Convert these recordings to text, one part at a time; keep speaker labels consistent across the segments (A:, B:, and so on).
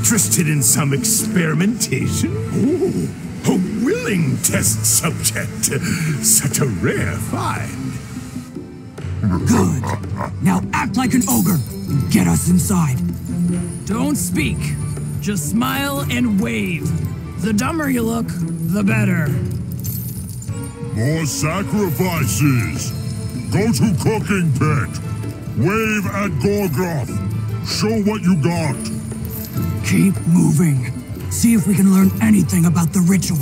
A: Interested in some experimentation? Ooh, a willing test subject. Such a rare find.
B: Good. Now act like an ogre and get us inside.
C: Don't speak. Just smile and wave. The dumber you look, the better.
D: More sacrifices. Go to cooking pit. Wave at Gorgoth. Show what you got.
B: Keep moving. See if we can learn anything about the ritual.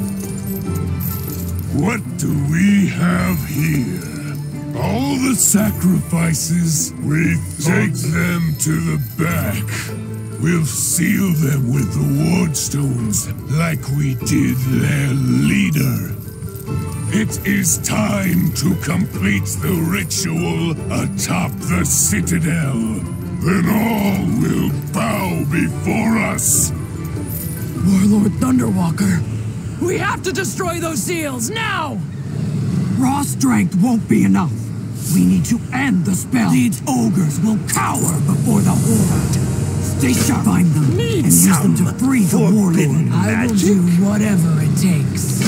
E: What do we have here? All the sacrifices, we take them to the back. We'll seal them with the wardstones like we did their leader. It is time to complete the ritual atop the citadel. Then all will bow before us.
C: Warlord Thunderwalker, we have to destroy those seals, now!
B: Raw strength won't be enough. We need to end the spell. These ogres will cower before the horde. Stay sharp. Find them and use them to free the warlord.
C: I will do whatever it takes.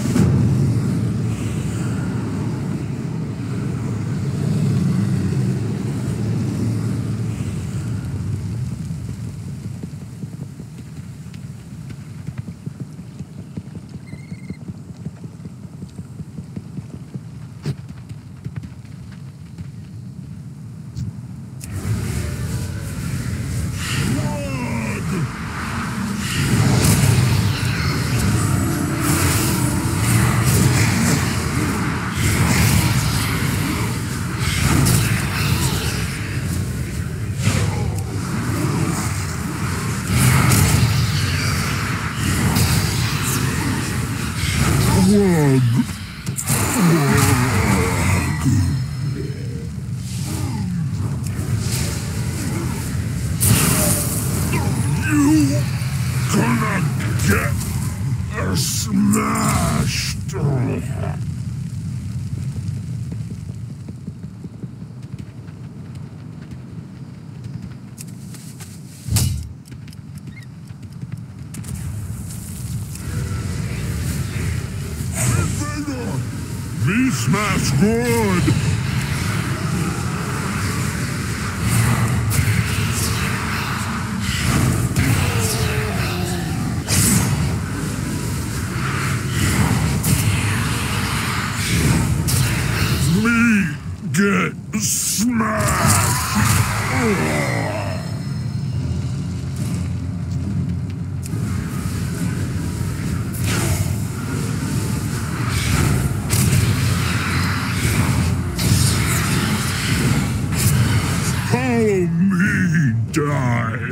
D: Be smashed good! Me get smashed! Follow me, die!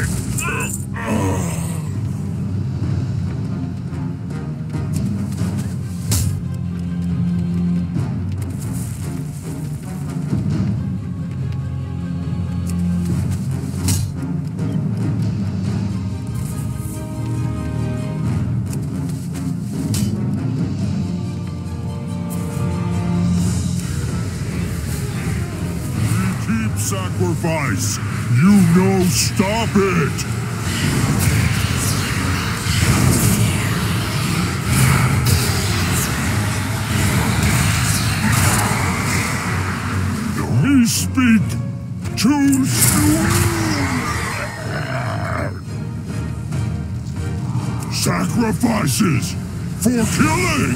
D: Sacrifice! You know, stop it! We speak too soon! Sacrifices for killing!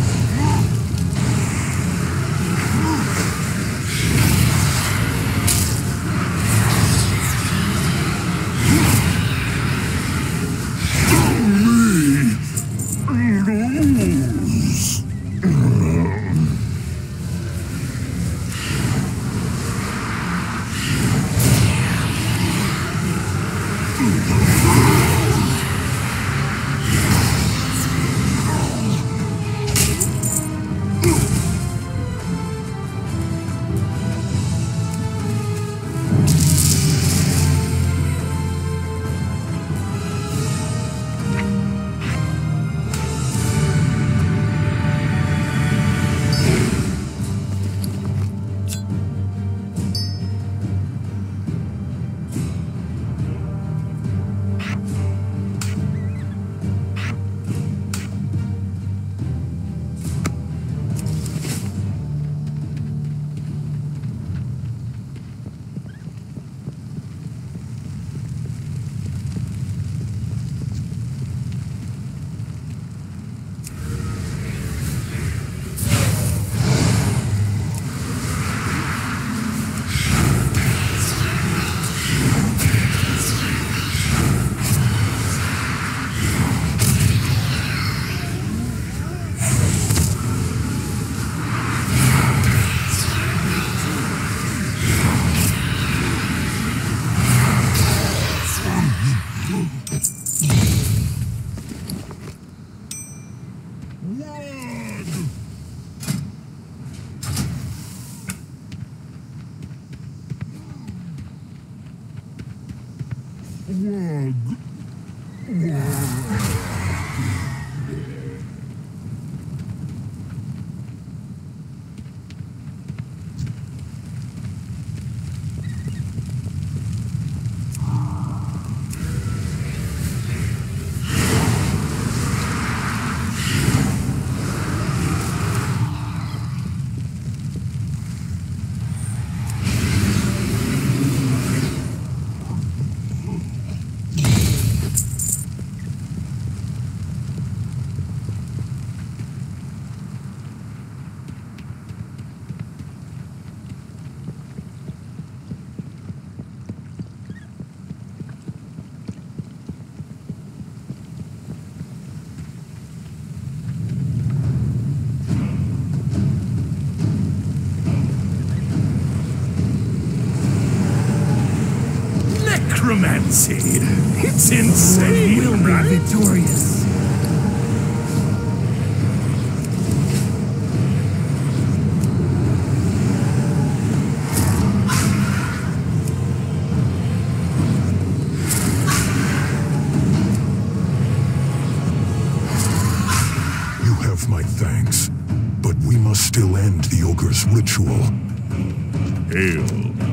A: efficiency. It's insane,
B: We'll be
A: right?
B: victorious.
D: You have my thanks, but we must still end the ogre's ritual.
A: Hail